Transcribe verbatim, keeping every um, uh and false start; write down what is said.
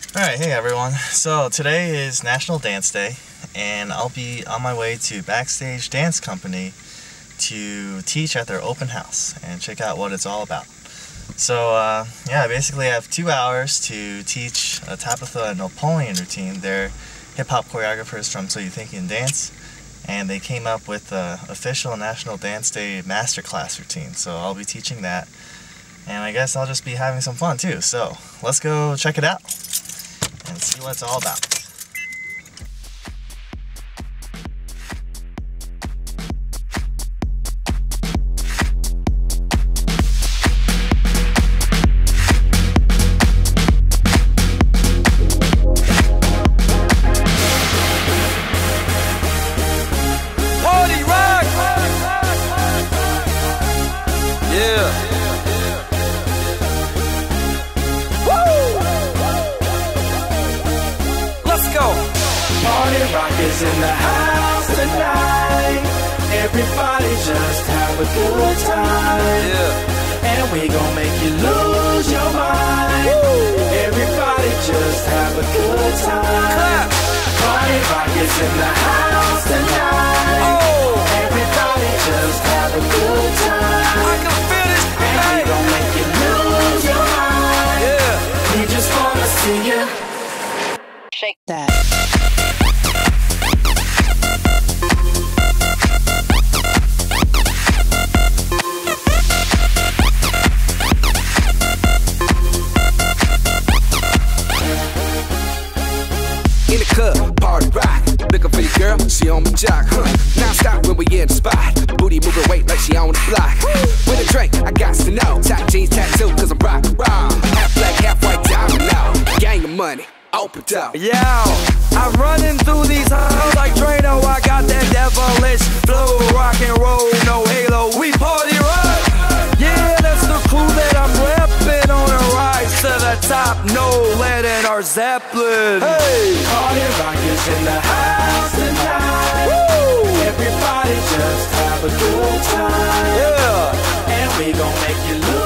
Alright, hey everyone. So today is National Dance Day, and I'll be on my way to Backstage Dance Company to teach at their open house and check out what it's all about. So uh, yeah, basically I have two hours to teach uh, Tabitha and Napoleon routine. They're hip-hop choreographers from So You Think You Can Dance, and they came up with the official National Dance Day masterclass routine. So I'll be teaching that, and I guess I'll just be having some fun too. So let's go check it out and see what it's all about. Party rock! Yeah. Party rock is in the house tonight. Everybody just have a good time. Yeah. And we gon' make you lose your mind. Woo. Everybody just have a good time. Clap. Party rock is in the house tonight. Oh. Everybody just have a good time. I can feel this and tonight. we gon' make you lose your mind. Yeah. We just wanna see you shake that. In the club, party rock. Looking for your girl, she on my jock, huh? Now stop when we in the spot. Booty moving weight like she on the block. With a drink, I got to know. Top jeans tattoo, cause I'm rock raw. Half black, half white diamond now. Gang of money, open up. Yo, I'm running through these halls like Drano. I got that devilish flow. Rock and roll, no halo. We party rock. Yeah, that's the crew that I'm reppin' on a rise to the top. No lead in our Zeppelin. Hey, party rock is in the house tonight. Woo. Everybody just have a good time. Yeah, and we gon' make you look